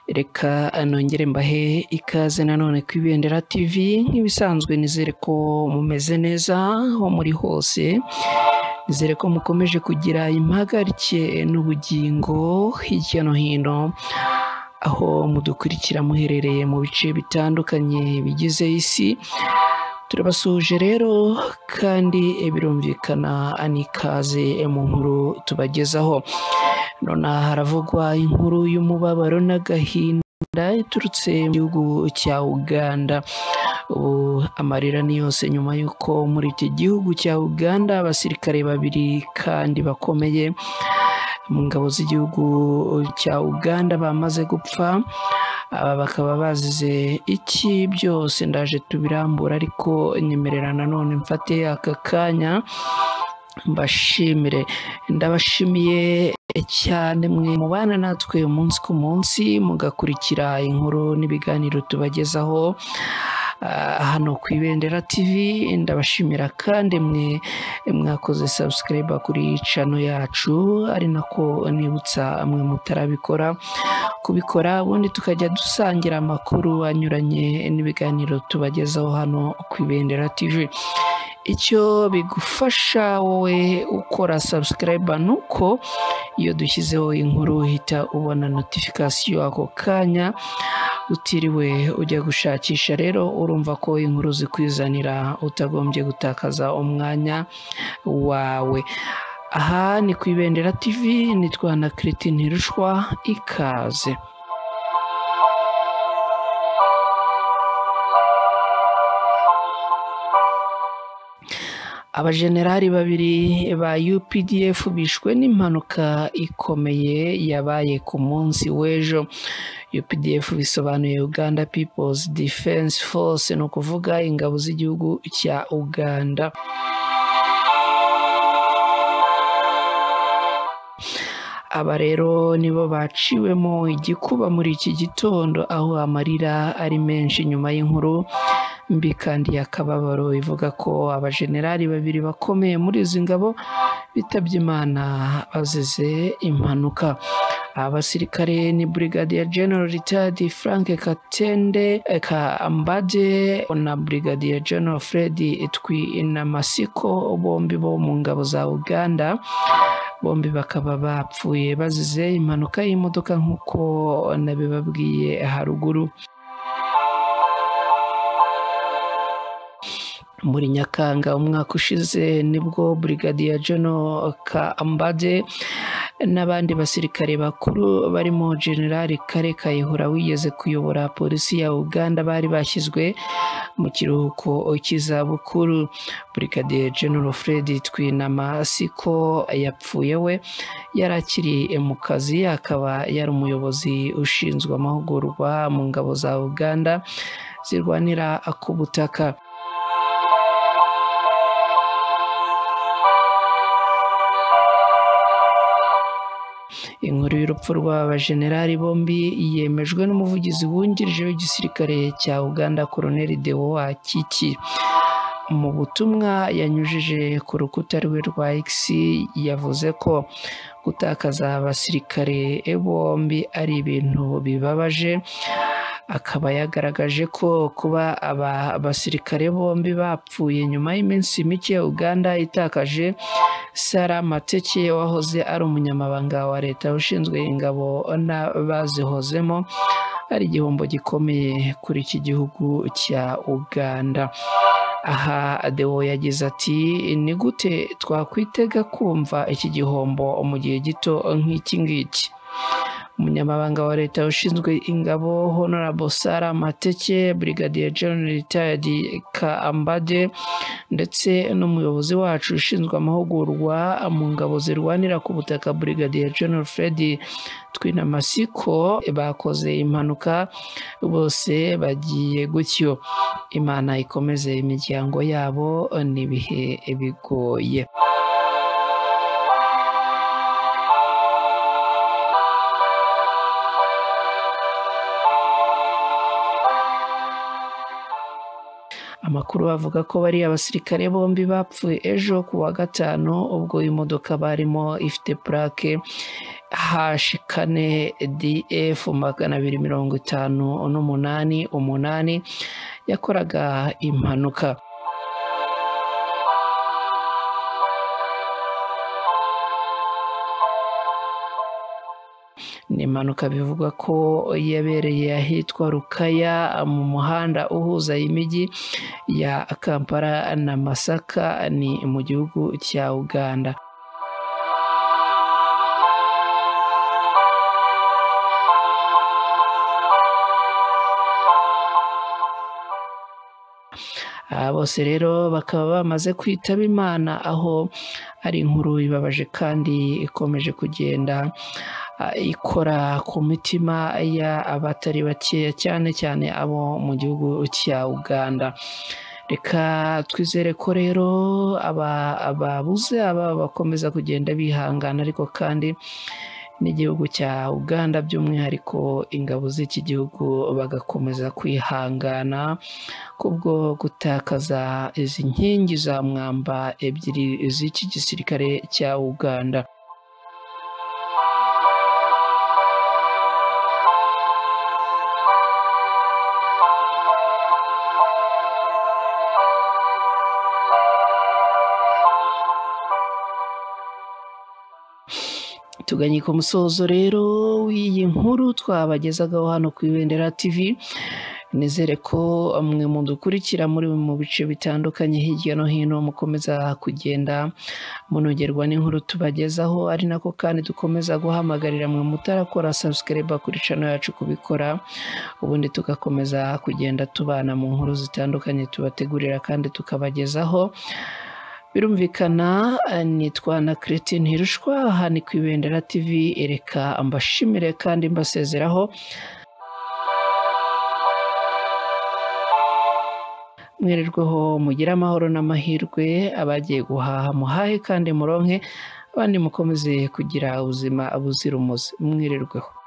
Reka nongere mbahe ikaze nanone ku Ibendera TV nk'ibisanzwe nizere ko mumeze neza aho muri hose. Nizere ko mukomeje kugira impagarike n'ubugingo hirya no hino aho mudukurikira muherereye mu bice bitandukanye bigize isi. Turabasuje rero kandi birumvikana anikaze mu nkuru tubagezaho. None haravugwa inkuru y'umubabaro n'agahinda iturutse mu gihugu cya Uganda. Amarira ni yose nyuma y'uko muri iki gihugu cya Uganda abasirikare babiri kandi bakomeye mu ngabo z'igihugu cya Uganda bamaze gupfa. Aba bakaba bazize iki byose ndaje tubirambura, ariko nyemerera nanone mfate aka kanya mbashimire. Ndabashimiye cyane mwe mubana natwe umunsi ku munsi mugakurikira inkuru n'ibiganiro tubagezaho hano ku Ibendera TV. Ndabashimira kandi mwe mwakoze subscribe kuri channel yacu, ari nako nibutsa mwe mutarabikora kubikora, ubundi tukajya dusangira amakuru anyuranye n'ibiganiro tubagezaho hano ku Ibendera TV. Icyo bigufasha wowe ukora subscribe nuko iyo dushyizeho inkuru uhita ubona notification ako kanya utiriwe ujya gushakisha. Rero urumva ko inkuru zikwizanira utagombye gutakaza umwanya wawe. Aha ni ku Ibendera TV, nitwa na Christine Ntirushwa, ikaze. Abajenerali babiri ba UPDF bishwe n'impanuka ikomeye yabaye ku munsi w'ejo. UPDF bisobanuye Uganda People's Defense Force, ni ukuvuga ingabo z'igihugu cya Uganda. Aba rero nibo baciwemo igikuba muri iki gitondo, aho amarira ari menshi nyuma y'inkuru mbi kandi y'akababaro ivuga ko abajenerali babiri bakomeye muri izi ngabo bitabye Imana bazize impanuka. Abasirikare ni Brigadier General Retired Frank Katende Kambade na Brigadier General Fred Twinamasiko, bombi bo mu ngabo za Uganda. Bombi bakaba bapfuye bazize impanuka y'imodoka nk'uko nabibabwiye haruguru. Muri Nyakanga umwaka ushize nibwo Brigadier General Kambade n'abandi basirikare bakuru barimo General Kale Kayihura wigeze kuyobora polisi ya Uganda bari bashyizwe mu kiruhuko cy'izabukuru. Brigadier General Fred Twinamasiko yapfuye we yari akiri mu kazi, akaba yari umuyobozi ushinzwe amahugurwa mu ngabo za Uganda zirwanira ku butaka. Inkuru y'urupfu rw'abajenerali bombi yemejwe n'umuvugizi wungirije w'igisirikare cya Uganda Colonel Deo Wakiki. Mu butumwa yanyujije ku rukuta rwe rwa X yavuze ko gutakaza abasirikare bombi ari ibintu bibabaje. Akaba yagaragaje ko kuba aba basirikare bombi bapfuye nyuma y'iminsi mike Uganda itakaje Sarah Mateke wahoze ari umunyamabanga wa leta ushinzwe ingabo n'abazihozemo ari igihombo gikomeye kuri iki gihugu cya Uganda. Aha Deo yagize ati, ni gute twakwitega kumva iki gihombo mu gihe gito nk'iki ngiki? Umunyamabanga wa leta ushinzwe ingabo Honorable Sarah Mateke, Brigadier General Retired Kambade ndetse n'umuyobozi wacu ushinzwe amahugurwa mu ngabo zirwanira ku butaka Brigadier General Fred Twinamasiko bakoze impanuka, bose bagiye gutyo. Imana ikomeze imiryango yabo n'ibihe bigoye. amakuru avuga ko bari abasirikare bombi bapfuye ejo ku wa gatanu ubwo imodoka barimo ifite plaque H4DF 258 yakoraga impanuka. Ni impanuka bivugwa ko yabereye ahitwa Rukaya mu muhanda uhuza imijyi ya Kampala na Masaka ni mu gihugu cya Uganda. Bose rero bakaba bamaze kwitaba Imana, aho ari inkuru ibabaje kandi ikomeje kugenda ikora ku mitima y'abatari bakeya, cyane cyane abo mu gihugu cya Uganda. Reka twizere ko rero ababuze bakomeza kugenda bihangana, ariko kandi n'igihugu cya Uganda by'umwihariko ingabo z'iki gihugu bagakomeza kwihangana kubwo gutakaza izi nkingi za mwamba ebyiri z'iki gisirikare cya Uganda. Tuganye ku musozo rero w'iyi nkuru twabagezagaho hano ku Ibendera TV. Nizere ko mwe mudukurikira muri mu bice bitandukanye hirya no hino mukomeza kugenda munogerwa n'inkuru tubagezaho, ari nako kandi dukomeza guhamagarira mwe mutarakora subscribe kuri channel yacu kubikora, ubundi tugakomeza kugenda tubana mu nkuru zitandukanye tubategurira kandi tukabagezaho. Birumvikana nitwa na Christine Hirushwa, aha ni ku Ibendera TV. Reka mbashimire kandi mbasezeraho. Mwirirweho, mugire amahoro n'amahirwe, abagiye guhaha muhahe kandi muronke, abandi mukomeze kugira ubuzima buzira umuze. Mwirirweho.